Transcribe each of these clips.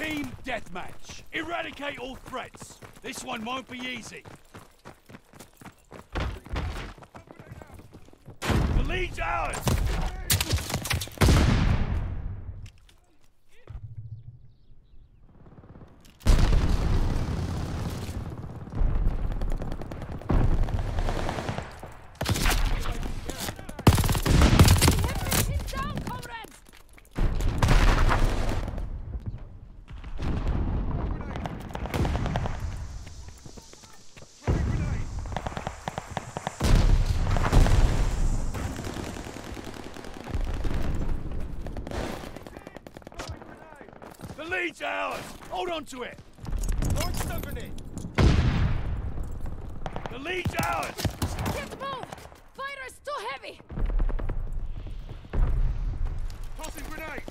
Team deathmatch. Eradicate all threats. This one won't be easy. The lead's ours! The lead's ours! Hold on to it! Lord stun grenade! The lead's ours! Can't move! Fire is too heavy! Tossing grenade!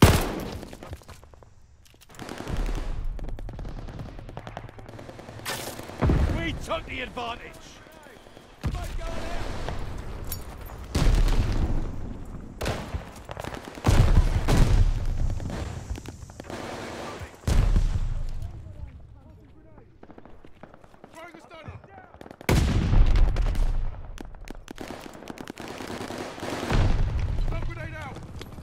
We took the advantage! Fight going out! Throwing a stunner! Stun grenade out!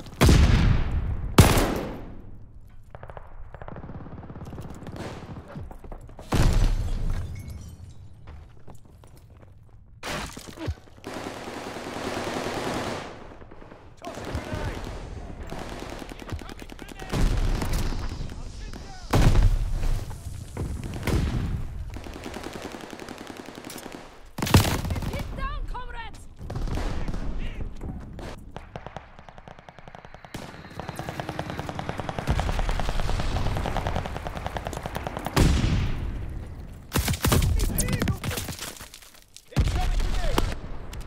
Tossing grenade! Get down, comrades! Incoming grenade!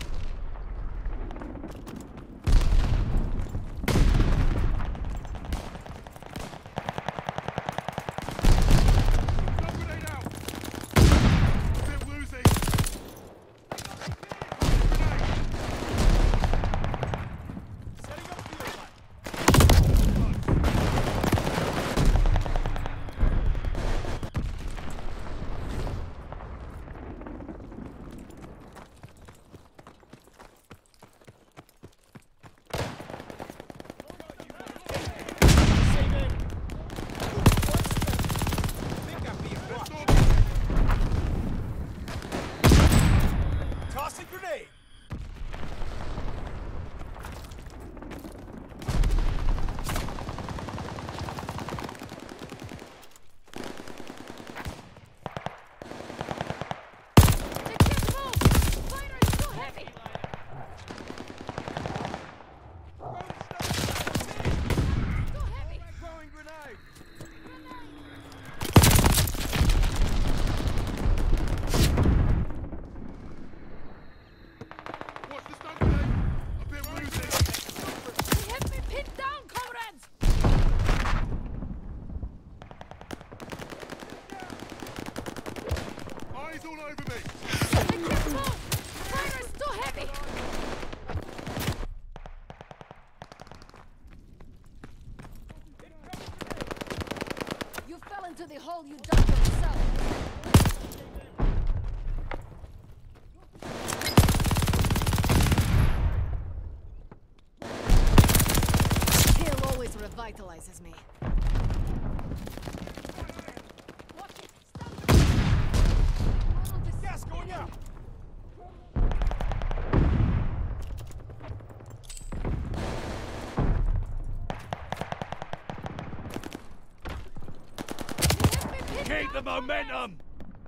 Stun grenade out! We're losing! Grenade! Setting up field line! Saving! Think I'm being watched. Tossing grenade! They can't move! Fire is too heavy! Too heavy! Throwing grenade! Watch the stun grenade! A bit losing! They have me pinned down, comrades! Eyes all over me! They can't move! Fire is too heavy! You fell into the hole you dug yourself! Kill always revitalizes me. Watch it! Stop! Gas going out! Keep the momentum!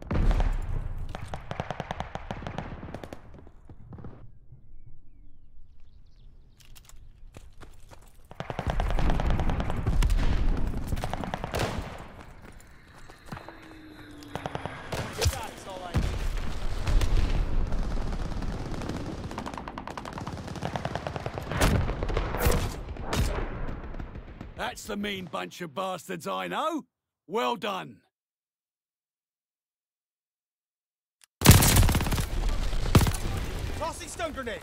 That's all I need. That's the mean bunch of bastards I know. Well done. Tossing stun grenade!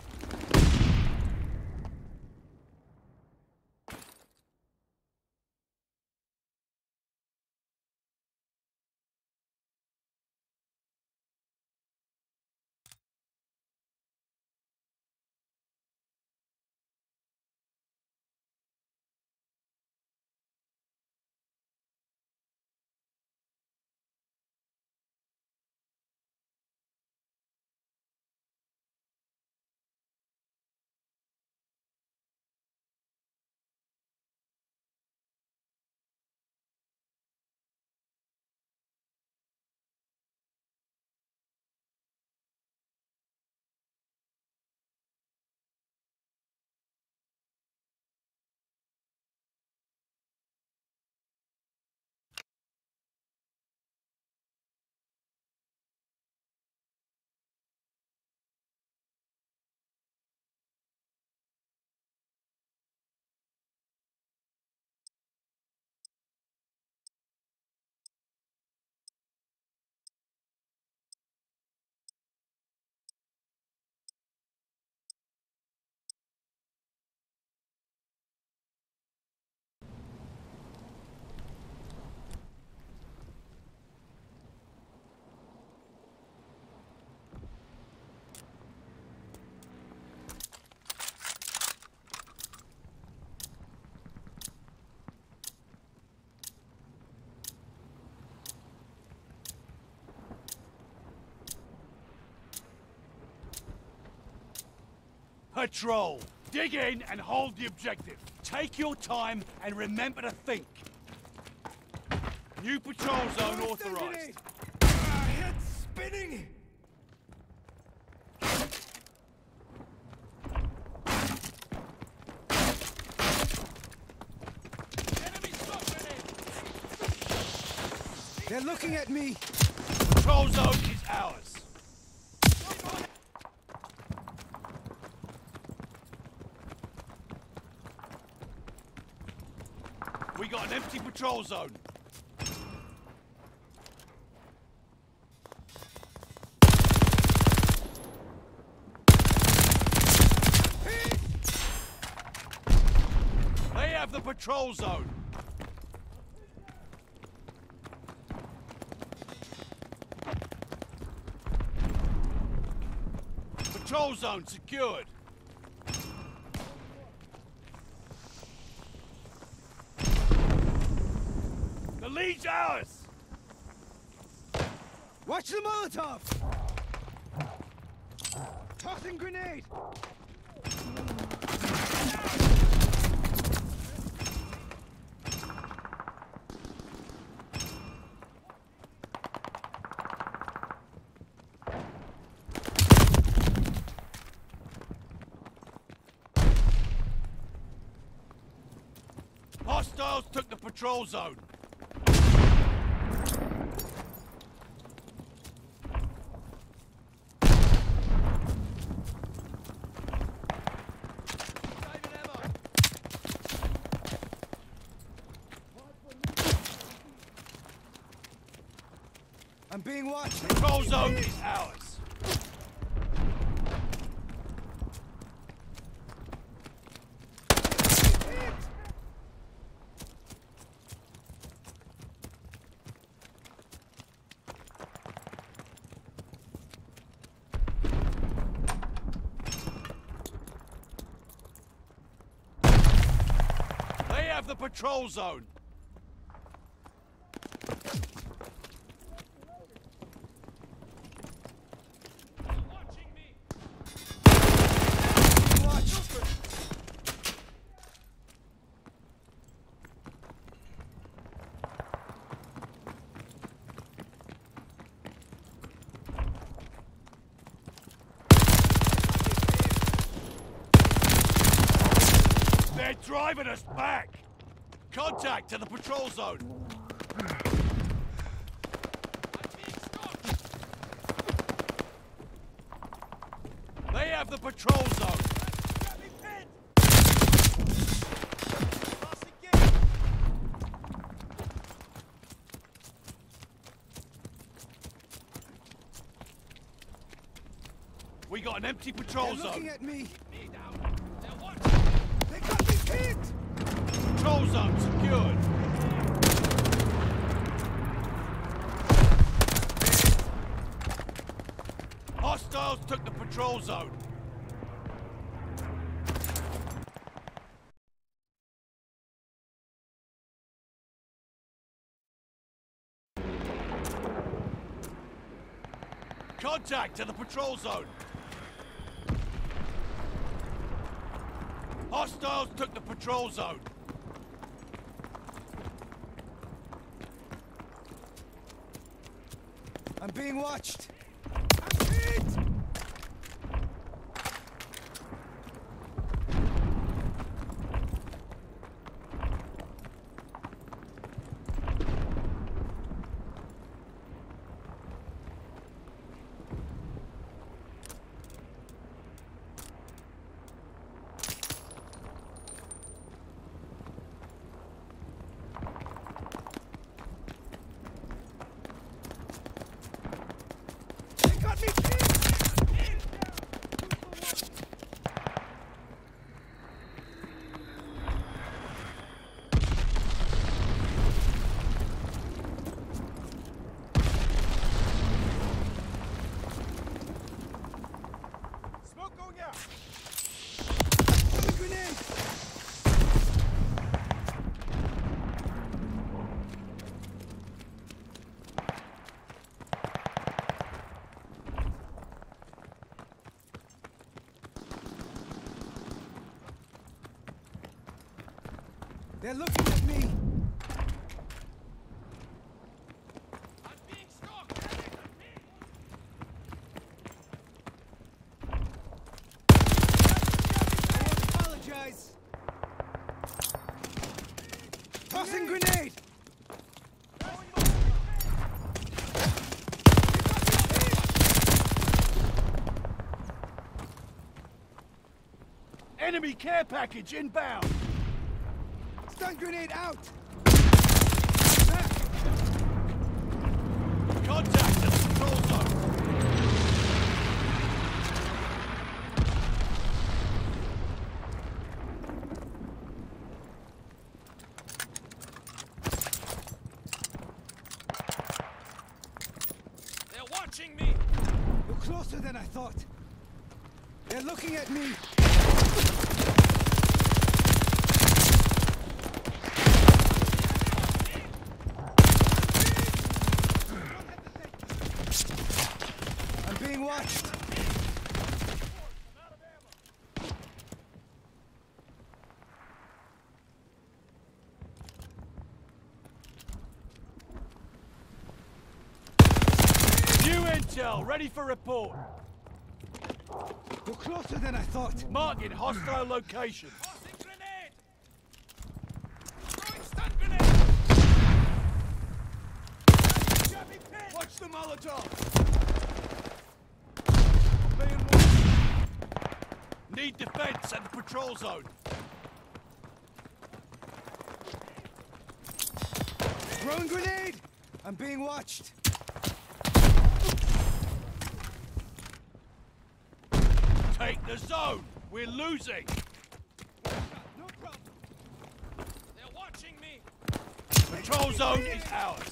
Patrol. Dig in and hold the objective. Take your time and remember to think. New patrol zone authorized. Head's spinning! Enemy spotted in. They're looking at me! Patrol zone is ours. We got an empty patrol zone. They have the patrol zone. Patrol zone secured. The lead's ours. Watch the Molotov! Tossing grenade! Hostiles took the patrol zone. I'm being watched! Patrol zone is ours. They have the patrol zone. They're driving us back! Contact to the patrol zone! They have the patrol zone! We got an empty patrol They're looking zone! at me! They got me pinned! Patrol zone secured! Hostiles took the patrol zone! Contact to the patrol zone! Hostiles took the patrol zone! I'm being watched! I'm hit! They got me pinned! Smoke going out! Grenade! They're looking at me. I'm being stalked! I won't apologize. Tossing grenade. Enemy care package inbound! Stun grenade out. Contact at the control zone! They're watching me! You're closer than I thought. They're looking at me. I'm being watched. New intel, ready for report. You're closer than I thought. Marking hostile location. Tossing grenade! Throwing stun grenade! Watch the Molotov! Being watched. Need defense at the patrol zone. Throwing grenade. I'm being watched. Take the zone! We're losing! No problem. They're watching me! Patrol zone is ours.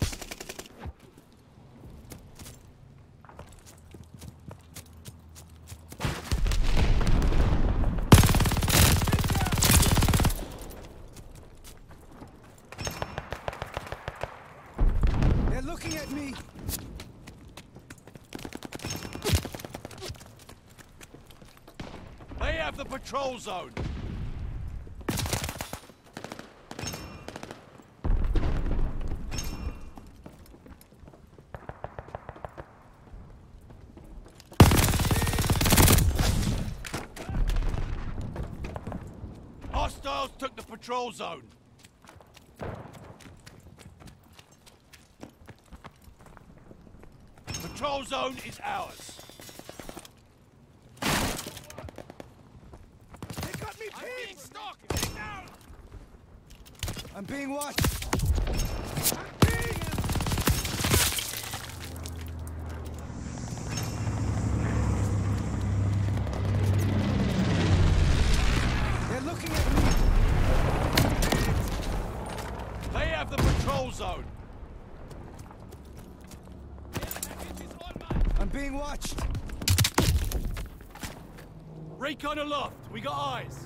They're looking at me. They have the patrol zone. Hostiles took the patrol zone. Patrol zone is ours. They got me I'm pinned. being stalked! Get down! I'm being watched. I'm being... They're looking at me. They have the patrol zone. I'm being watched. Recon aloft. We got eyes.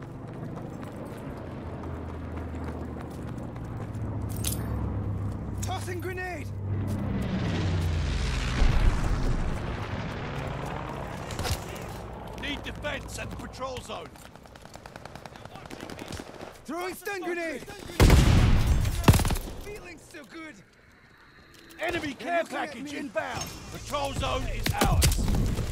Tossing grenade. Need defense at the patrol zone. Throwing stun grenade. Feeling so good. Enemy care looking at package me. inbound. Patrol zone is ours.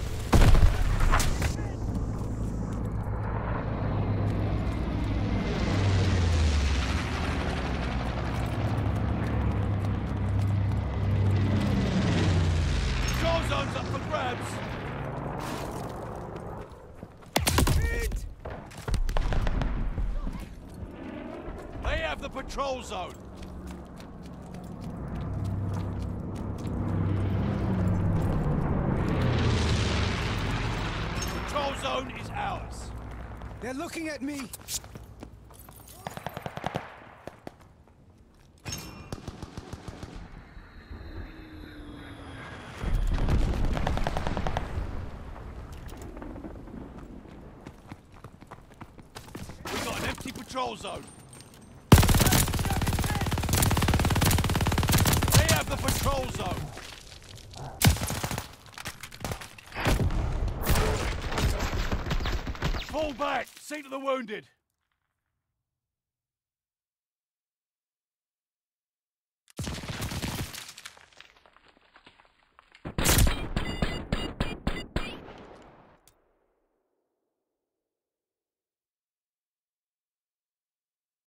Patrol zone's up for grabs. Hit. They have the patrol zone. Patrol zone is ours. They're looking at me. We've got an empty patrol zone. They have the patrol zone. Fall back. See to the wounded.